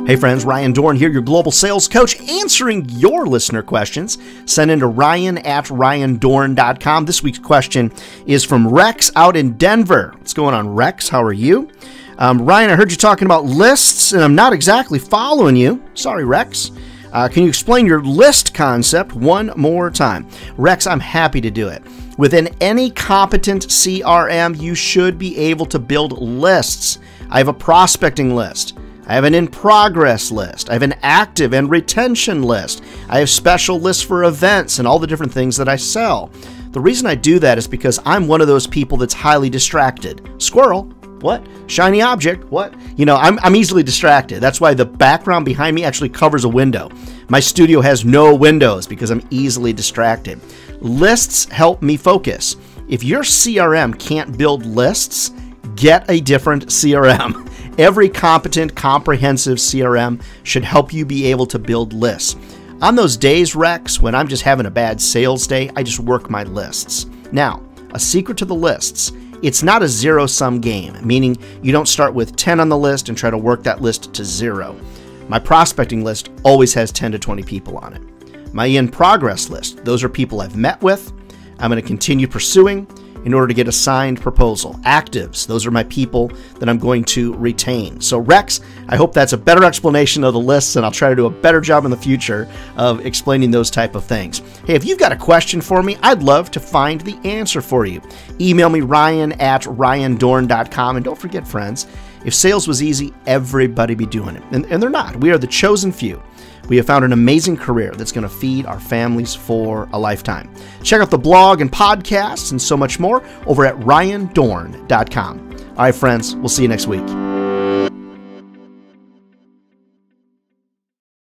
Hey friends, Ryan Dorn here, your global sales coach, answering your listener questions. Send in to ryan@ryandorn.com. This week's question is from Rex out in Denver. What's going on, Rex? How are you? Ryan, I heard you talking about lists, and I'm not exactly following you. Sorry, Rex. Can you explain your list concept one more time? Rex, I'm happy to do it. Within any competent CRM, you should be able to build lists. I have a prospecting list. I have an in-progress list. I have an active and retention list. I have special lists for events and all the different things that I sell. The reason I do that is because I'm one of those people that's highly distracted. Squirrel, what? Shiny object, what? You know, I'm easily distracted. That's why the background behind me actually covers a window. My studio has no windows because I'm easily distracted. Lists help me focus. If your CRM can't build lists, get a different CRM. Every competent, comprehensive CRM should help you be able to build lists. On those days, Rex, when I'm just having a bad sales day, I just work my lists. Now, a secret to the lists, it's not a zero-sum game, meaning you don't start with 10 on the list and try to work that list to 0. My prospecting list always has 10 to 20 people on it. My in-progress list, those are people I've met with, I'm going to continue pursuing in order to get a signed proposal. Actives, those are my people that I'm going to retain. So Rex, I hope that's a better explanation of the lists, and I'll try to do a better job in the future of explaining those type of things. Hey, if you've got a question for me, I'd love to find the answer for you. Email me, ryan@ryandorn.com, and don't forget, friends, if sales was easy, everybody be doing it. And they're not. We are the chosen few. We have found an amazing career that's going to feed our families for a lifetime. Check out the blog and podcasts and so much more over at ryandorn.com. All right, friends, we'll see you next week.